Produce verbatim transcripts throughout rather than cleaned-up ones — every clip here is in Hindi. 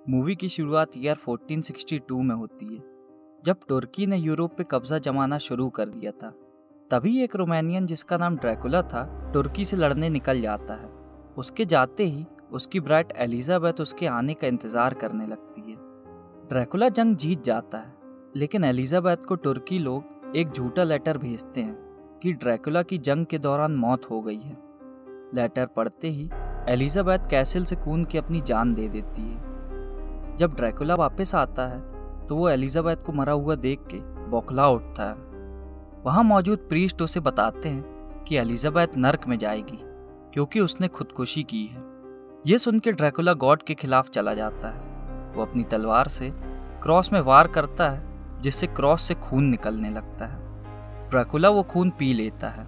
मूवी की शुरुआत ईयर फोर्टीन सिक्सटी टू में होती है, जब तुर्की ने यूरोप पे कब्जा जमाना शुरू कर दिया था। तभी एक रोमानियन जिसका नाम ड्रैकुला था, तुर्की से लड़ने निकल जाता है। उसके जाते ही उसकी ब्राइट एलिजाबेथ उसके आने का इंतज़ार करने लगती है। ड्रैकुला जंग जीत जाता है, लेकिन एलिजाबेथ को तुर्की लोग एक झूठा लेटर भेजते हैं कि ड्रैकुला की जंग के दौरान मौत हो गई है। लेटर पढ़ते ही एलिजाबेथ कैसल से कूद के अपनी जान दे देती है। जब ड्रैकुला वापस आता है तो वो एलिजाबेथ को मरा हुआ देख के बौखला उठता है। वहाँ मौजूद प्रीस्ट उसे बताते हैं कि एलिजाबेथ नर्क में जाएगी क्योंकि उसने खुदकुशी की है। ये सुन के ड्रैकुला गॉड के खिलाफ चला जाता है। वो अपनी तलवार से क्रॉस में वार करता है, जिससे क्रॉस से खून निकलने लगता है। ड्रैकुला वो खून पी लेता है।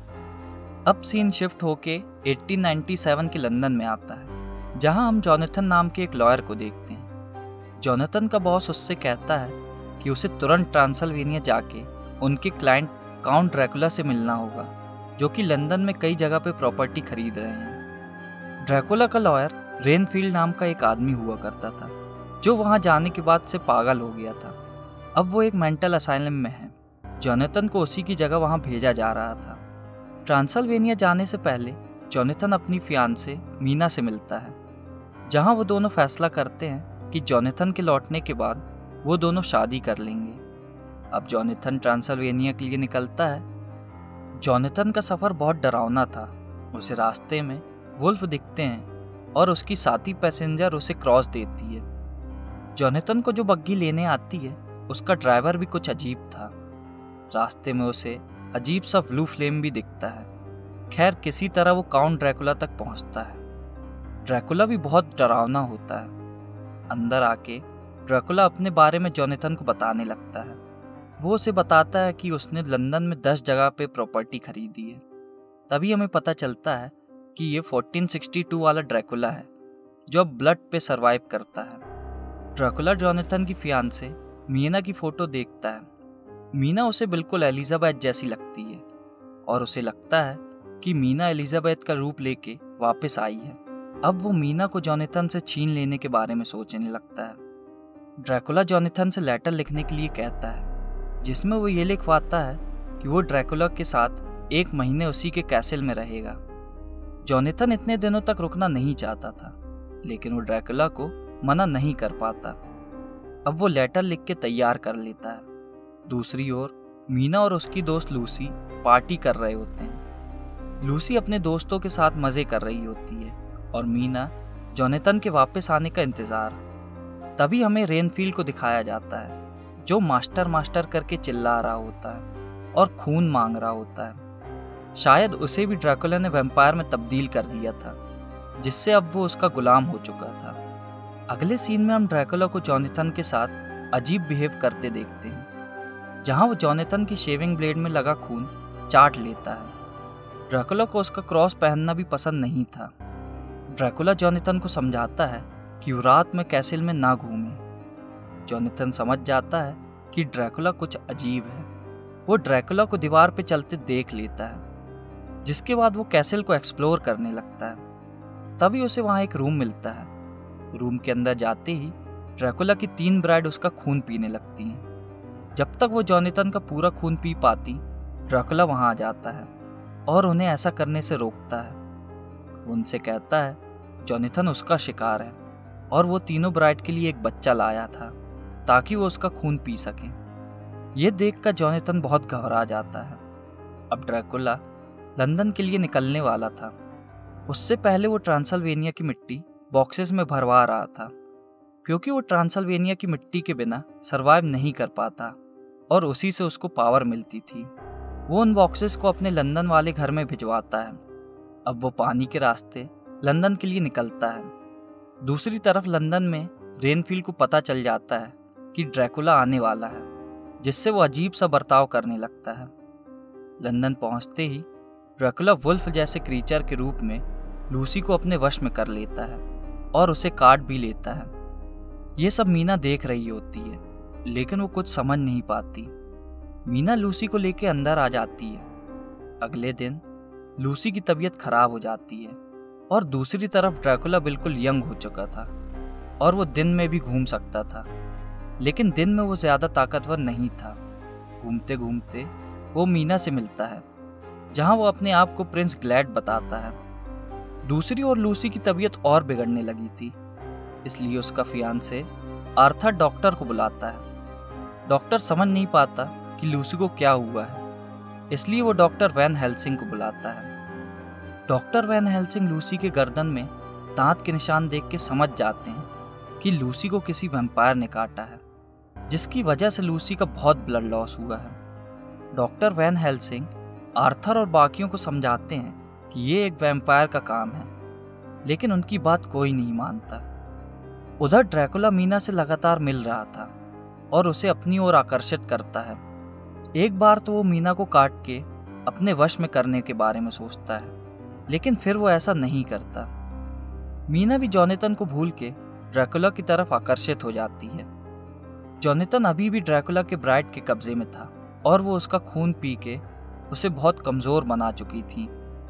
अब सीन शिफ्ट होके एटीन नाइंटी सेवन के लंदन में आता है, जहाँ हम जॉनथन नाम के एक लॉयर को देखते हैं। जॉनथन का बॉस उससे कहता है कि उसे तुरंत ट्रांसल्वेनिया जाके उनके क्लाइंट काउंट ड्रैकुला से मिलना होगा, जो कि लंदन में कई जगह पे प्रॉपर्टी खरीद रहे हैं। ड्रैकुला का लॉयर रेनफील्ड नाम का एक आदमी हुआ करता था, जो वहाँ जाने के बाद से पागल हो गया था। अब वो एक मेंटल असाइलम में है। जॉनथन को उसी की जगह वहाँ भेजा जा रहा था। ट्रांसल्वेनिया जाने से पहले जॉनथन अपनी फियांसे मीना से मिलता है, जहाँ वो दोनों फैसला करते हैं कि जॉनथन के लौटने के बाद वो दोनों शादी कर लेंगे। अब जॉनथन ट्रांसल्वेनिया के लिए निकलता है। जॉनथन का सफ़र बहुत डरावना था। उसे रास्ते में वुल्फ दिखते हैं और उसकी साथी पैसेंजर उसे क्रॉस देती है। जॉनथन को जो बग्गी लेने आती है, उसका ड्राइवर भी कुछ अजीब था। रास्ते में उसे अजीब सा ब्लू फ्लेम भी दिखता है। खैर, किसी तरह वो काउंट ड्रैकुला तक पहुंचता है। ड्रैकुला भी बहुत डरावना होता है। अंदर आके ड्रैकुला अपने बारे में जॉनथन को बताने लगता है। वो उसे बताता है कि उसने लंदन में दस जगह पे प्रॉपर्टी खरीदी है। तभी हमें पता चलता है कि ये फोर्टीन सिक्सटी टू वाला ड्रैकुला है, जो अब ब्लड पे सरवाइव करता है। ड्रैकुला जॉनथन की फियांसे मीना की फ़ोटो देखता है। मीना उसे बिल्कुल एलिजाबेथ जैसी लगती है और उसे लगता है कि मीना एलिजाबेथ का रूप लेके वापस आई है। अब वो मीना को जॉनथन से छीन लेने के बारे में सोचने लगता है। ड्रैकुला जॉनथन से लेटर लिखने के लिए कहता है, जिसमें वो ये लिखवाता है कि वो ड्रैकुला के साथ एक महीने उसी के कैसल में रहेगा। जॉनथन इतने दिनों तक रुकना नहीं चाहता था, लेकिन वो ड्रैकुला को मना नहीं कर पाता। अब वो लेटर लिख के तैयार कर लेता है। दूसरी ओर मीना और उसकी दोस्त लूसी पार्टी कर रहे होते हैं। लूसी अपने दोस्तों के साथ मज़े कर रही होती है और मीना जॉनथन के वापस आने का इंतज़ार। तभी हमें रेनफील्ड को दिखाया जाता है, जो मास्टर मास्टर करके चिल्ला रहा होता है और खून मांग रहा होता है। शायद उसे भी ड्रैकुला ने वैम्पायर में तब्दील कर दिया था, जिससे अब वो उसका गुलाम हो चुका था। अगले सीन में हम ड्रैकुला को जॉनथन के साथ अजीब बिहेव करते देखते हैं, जहाँ वो जॉनथन की शेविंग ब्लेड में लगा खून चाट लेता है। ड्रैकुला को उसका क्रॉस पहनना भी पसंद नहीं था। ड्रैकुला जॉनथन को समझाता है कि वो रात में कैसल में ना घूमे। जॉनथन समझ जाता है कि ड्रैकुला कुछ अजीब है। वो ड्रैकुला को दीवार पे चलते देख लेता है, जिसके बाद वो कैसल को एक्सप्लोर करने लगता है। तभी उसे वहाँ एक रूम मिलता है। रूम के अंदर जाते ही ड्रैकुला की तीन ब्राइड उसका खून पीने लगती हैं। जब तक वो जॉनथन का पूरा खून पी पाती, ड्रैकुला वहाँ आ जाता है और उन्हें ऐसा करने से रोकता है। वो उनसे कहता है जॉनथन उसका शिकार है और वो तीनों ब्राइड के लिए एक बच्चा लाया था ताकि वो उसका खून पी सके। ये देखकर जॉनथन बहुत घबरा जाता है। अब ड्रैकुला लंदन के लिए निकलने वाला था। उससे पहले वो ट्रांसल्वेनिया की मिट्टी बॉक्सेस में भरवा रहा था, क्योंकि वो ट्रांसल्वेनिया की मिट्टी के बिना सरवाइव नहीं कर पाता और उसी से उसको पावर मिलती थी। वो उन बॉक्सेस को अपने लंदन वाले घर में भिजवाता है। अब वो पानी के रास्ते लंदन के लिए निकलता है। दूसरी तरफ लंदन में रेनफील्ड को पता चल जाता है कि ड्रैकुला आने वाला है, जिससे वो अजीब सा बर्ताव करने लगता है। लंदन पहुंचते ही ड्रैकुला वुल्फ जैसे क्रीचर के रूप में लूसी को अपने वश में कर लेता है और उसे काट भी लेता है। ये सब मीना देख रही होती है, लेकिन वो कुछ समझ नहीं पाती। मीना लूसी को लेके अंदर आ जाती है। अगले दिन लूसी की तबीयत खराब हो जाती है और दूसरी तरफ ड्रैकुला बिल्कुल यंग हो चुका था। और वो दिन में भी घूम सकता था, लेकिन दिन में वो ज़्यादा ताकतवर नहीं था। घूमते घूमते वो मीना से मिलता है, जहाँ वो अपने आप को प्रिंस ग्लैड बताता है। दूसरी ओर लूसी की तबीयत और बिगड़ने लगी थी, इसलिए उसका फियांसे आर्थर डॉक्टर को बुलाता है। डॉक्टर समझ नहीं पाता कि लूसी को क्या हुआ है, इसलिए वो डॉक्टर वैन हेल्सिंग को बुलाता है। डॉक्टर वैन हेल्सिंग लूसी के गर्दन में दांत के निशान देख के समझ जाते हैं कि लूसी को किसी वैम्पायर ने काटा है, जिसकी वजह से लूसी का बहुत ब्लड लॉस हुआ है। डॉक्टर वैन हेल्सिंग आर्थर और बाकियों को समझाते हैं कि ये एक वैम्पायर का काम है, लेकिन उनकी बात कोई नहीं मानता। उधर ड्रैकुला मीना से लगातार मिल रहा था और उसे अपनी ओर आकर्षित करता है। एक बार तो वो मीना को काट के अपने वश में करने के बारे में सोचता है, लेकिन फिर वो ऐसा नहीं करता। मीना भी जॉनथन को भूल के ड्रैकुला की तरफ आकर्षित हो जाती है। जॉनथन अभी भी ड्रैकुला के ब्राइड के कब्जे में था और वो उसका खून पी के उसे बहुत कमज़ोर बना चुकी थी।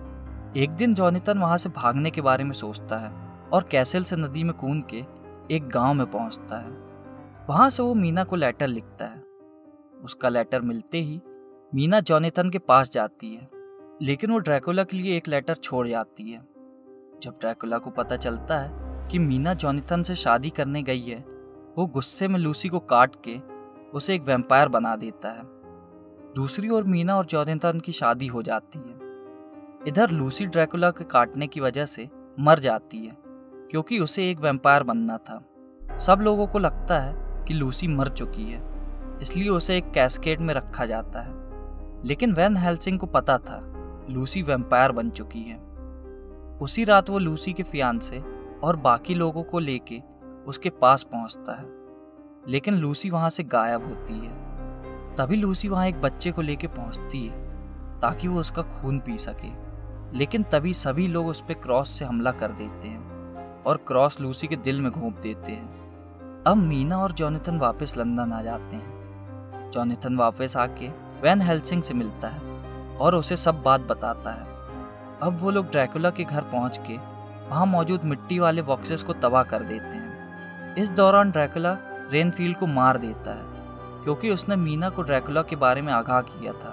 एक दिन जॉनथन वहाँ से भागने के बारे में सोचता है और कैसल से नदी में कूद के एक गांव में पहुँचता है। वहाँ से वो मीना को लेटर लिखता है। उसका लेटर मिलते ही मीना जॉनथन के पास जाती है, लेकिन वो ड्रैकुला के लिए एक लेटर छोड़ जाती है। जब ड्रैकुला को पता चलता है कि मीना जॉनथन से शादी करने गई है, वो गुस्से में लूसी को काट के उसे एक वैम्पायर बना देता है। दूसरी ओर मीना और जॉनथन की शादी हो जाती है। इधर लूसी ड्रैकुला के काटने की वजह से मर जाती है, क्योंकि उसे एक वैम्पायर बनना था। सब लोगों को लगता है कि लूसी मर चुकी है, इसलिए उसे एक कैस्केड में रखा जाता है। लेकिन वैन हेल्सिंग को पता था लूसी वैम्पायर बन चुकी है। उसी रात वो लूसी के फियांसे और बाकी लोगों को लेके उसके पास पहुंचता है, लेकिन लूसी वहां से गायब होती है। तभी लूसी वहां एक बच्चे को लेके पहुंचती है ताकि वो उसका खून पी सके, लेकिन तभी सभी लोग उस पर क्रॉस से हमला कर देते हैं और क्रॉस लूसी के दिल में घोंप देते हैं। अब मीना और जॉनथन वापस लंदन आ जाते हैं। जॉनथन वापस आके वैन हेल्सिंग से मिलता है और उसे सब बात बताता है। अब वो लोग ड्रैकुला के घर पहुंच के वहाँ मौजूद मिट्टी वाले बॉक्सेस को तबाह कर देते हैं। इस दौरान ड्रैकुला रेनफील्ड को मार देता है, क्योंकि उसने मीना को ड्रैकुला के बारे में आगाह किया था।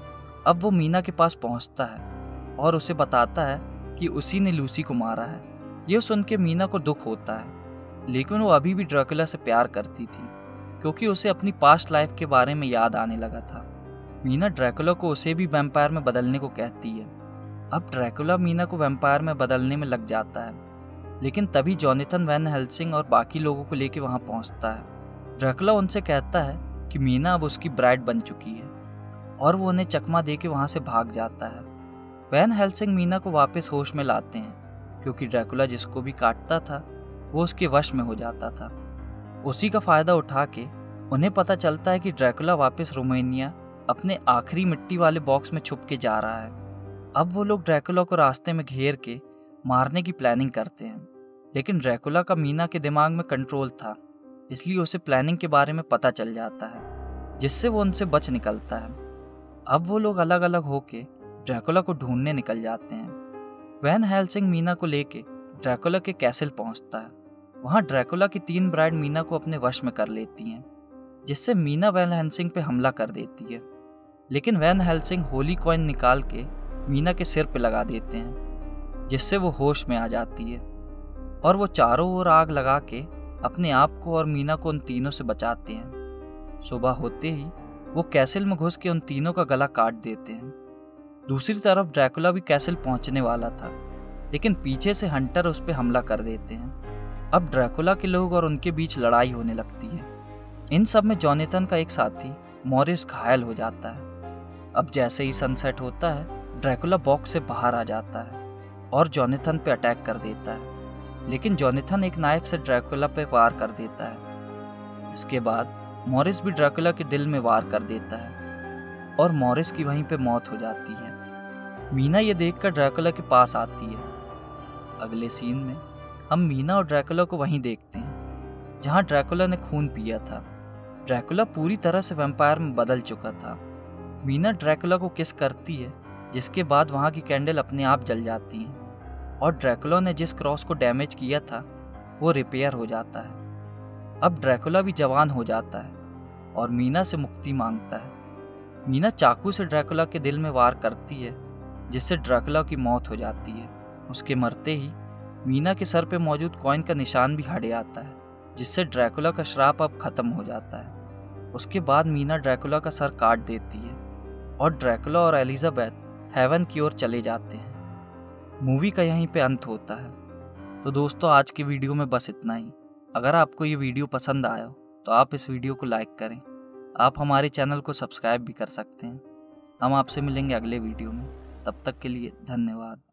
अब वो मीना के पास पहुंचता है और उसे बताता है कि उसी ने लूसी को मारा है। ये सुन के मीना को दुख होता है, लेकिन वो अभी भी ड्रैकुला से प्यार करती थी, क्योंकि उसे अपनी पास्ट लाइफ के बारे में याद आने लगा था। मीना ड्रैकुला को उसे भी वैम्पायर में बदलने को कहती है। अब ड्रैकुला मीना को वैम्पायर में बदलने में लग जाता है, लेकिन तभी जॉनथन वैन हेल्सिंग और बाकी लोगों को लेके वहाँ पहुँचता है। ड्रैकुला उनसे कहता है कि मीना अब उसकी ब्राइड बन चुकी है और वो उन्हें चकमा दे के वहाँ से भाग जाता है। वैन हेल्सिंग मीना को वापस होश में लाते हैं, क्योंकि ड्रैकुला जिसको भी काटता था वो उसके वश में हो जाता था। उसी का फ़ायदा उठा के उन्हें पता चलता है कि ड्रैकुला वापस रोमानिया अपने आखिरी मिट्टी वाले बॉक्स में छुप के जा रहा है। अब वो लोग ड्रैकुला को रास्ते में घेर के मारने की प्लानिंग करते हैं, लेकिन ड्रैकुला का मीना के दिमाग में कंट्रोल था, इसलिए उसे प्लानिंग के बारे में पता चल जाता है, जिससे वो उनसे बच निकलता है। अब वो लोग अलग अलग होके ड्रैकुला को ढूंढने निकल जाते हैं। वैन हेल्सिंग मीना को लेके ड्रैकुला के कैसल पहुंचता है। वहाँ ड्रैकुला की तीन ब्राइड मीना को अपने वश में कर लेती हैं, जिससे मीना वैन हेल्सिंग पे हमला कर देती है। लेकिन वैन हेल्सिंग होली कॉइन निकाल के मीना के सिर पे लगा देते हैं, जिससे वो होश में आ जाती है और वो चारों ओर आग लगा के अपने आप को और मीना को उन तीनों से बचाते हैं। सुबह होते ही वो कैसल में घुस के उन तीनों का गला काट देते हैं। दूसरी तरफ ड्रैकुला भी कैसल पहुंचने वाला था, लेकिन पीछे से हंटर उस पर हमला कर देते हैं। अब ड्रैकुला के लोग और उनके बीच लड़ाई होने लगती है। इन सब में जॉनथन का एक साथी मॉरिस घायल हो जाता है। अब जैसे ही सनसेट होता है, ड्रैकुला बॉक्स से बाहर आ जाता है और जॉनथन पे अटैक कर देता है, लेकिन जॉनथन एक नाइफ से ड्रैकुला पे वार कर देता है। इसके बाद मॉरिस भी ड्रैकुला के दिल में वार कर देता है और मॉरिस की वहीं पे मौत हो जाती है। मीना ये देखकर ड्रैकुला के पास आती है। अगले सीन में हम मीना और ड्रैकुला को वहीं देखते हैं जहाँ ड्रैकुला ने खून पिया था। ड्रैकुला पूरी तरह से वैम्पायर में बदल चुका था। मीना ड्रैकुला को किस करती है, जिसके बाद वहाँ की कैंडल अपने आप जल जाती है और ड्रैकुला ने जिस क्रॉस को डैमेज किया था वो रिपेयर हो जाता है। अब ड्रैकुला भी जवान हो जाता है और मीना से मुक्ति मांगता है। मीना चाकू से ड्रैकुला के दिल में वार करती है, जिससे ड्रैकुला की मौत हो जाती है। उसके मरते ही मीना के सर पे मौजूद कॉइन का निशान भी हट जाता है, जिससे ड्रैकुला का श्राप अब खत्म हो जाता है। उसके बाद मीना ड्रैकुला का सर काट देती है और ड्रैकुला और एलिजाबेथ हेवन की ओर चले जाते हैं। मूवी का यहीं पे अंत होता है। तो दोस्तों, आज की वीडियो में बस इतना ही। अगर आपको ये वीडियो पसंद आया हो तो आप इस वीडियो को लाइक करें। आप हमारे चैनल को सब्सक्राइब भी कर सकते हैं। हम आपसे मिलेंगे अगले वीडियो में। तब तक के लिए धन्यवाद।